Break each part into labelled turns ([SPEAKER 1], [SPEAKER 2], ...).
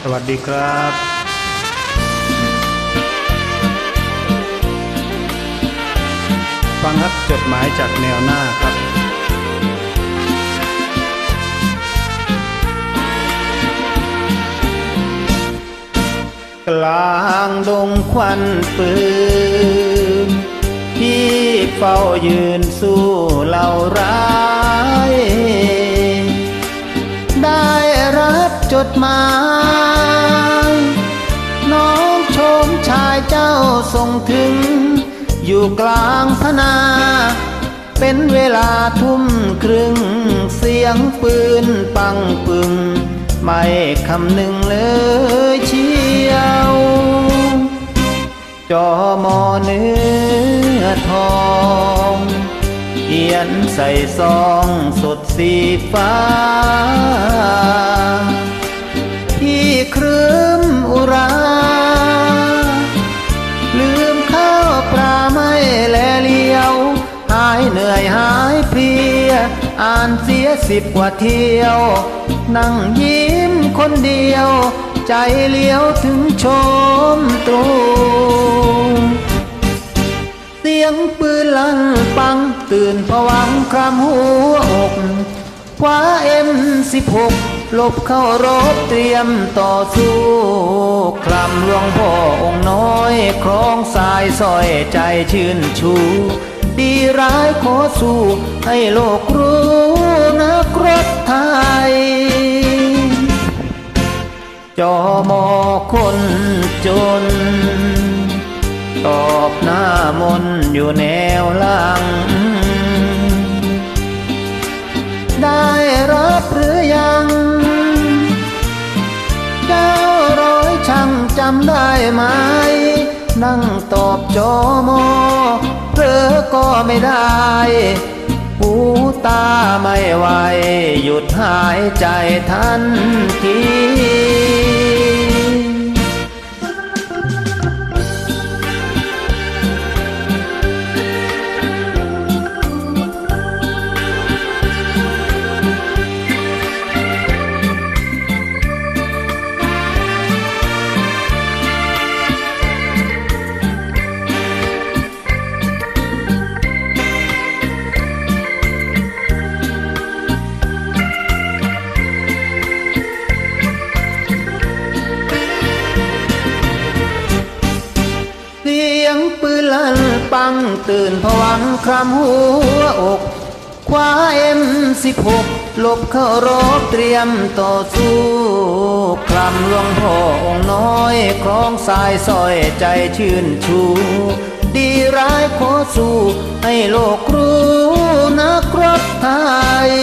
[SPEAKER 1] สวัสดีครับฟังครับจดหมายจากแนวหน้าครับกลางดงควันปืนที่เฝ้ายืนสู้เหล่าร้ายได้รับจดหมายน้องชมชายเจ้าส่งถึงอยู่กลางพนาเป็นเวลาทุ่มครึ่งเสียงปืนปังปึงไม่คำหนึ่งเลยเชียวจอมอเนื้อทองเขียนใส่ซองสดสีฟ้าที่ครึ้มอุราลืมข้าวปลาไม่แลเลียวหายเหนื่อยหายเพลียอ่านเสีย10 กว่าเที่ยวนั่งยิ้มคนเดียวใจเลี้ยวถึงชมตรูเสียงปืนลั่นปังตื่นผวังครามหัวอกคว้าM16หลบเข้ารบเตรียมต่อสู้คลำหลวงพ่อองค์น้อยคล้องสายสร้อยใจชื่นชูดีร้ายขอสู้ให้โลกรู้นักรบไทยจอมอคนจนตอบหน้ามนอยู่แนวหลังได้รับหรือยัง900ช่างจำได้ไหมนั่งตอบจอมอเผลอก็ไม่ได้หูตาไม่ไหวหยุดหายใจทันทีเสียงปืนลั่นปังตื่นผวังครามหัวอกคว้าM16หลบเข้ารบเตรียมต่อสู้คลำหลวงพ่อองค์น้อยคล้องสายสร้อยใจชื่นชูดีร้ายขอสู้ให้โลกรู้นักรบไทย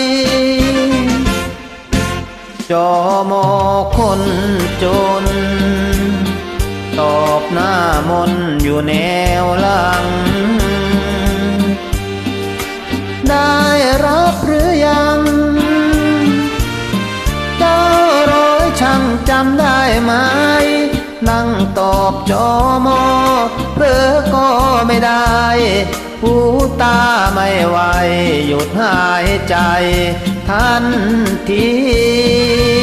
[SPEAKER 1] จอมอคนจนตอบหน้ามนอยู่แนวหลังได้รับหรือยัง900ช่างจำได้ไหมนั่งตอบจอมอเผลอก็ไม่ได้หูตาไม่ไหวหยุดหายใจทันที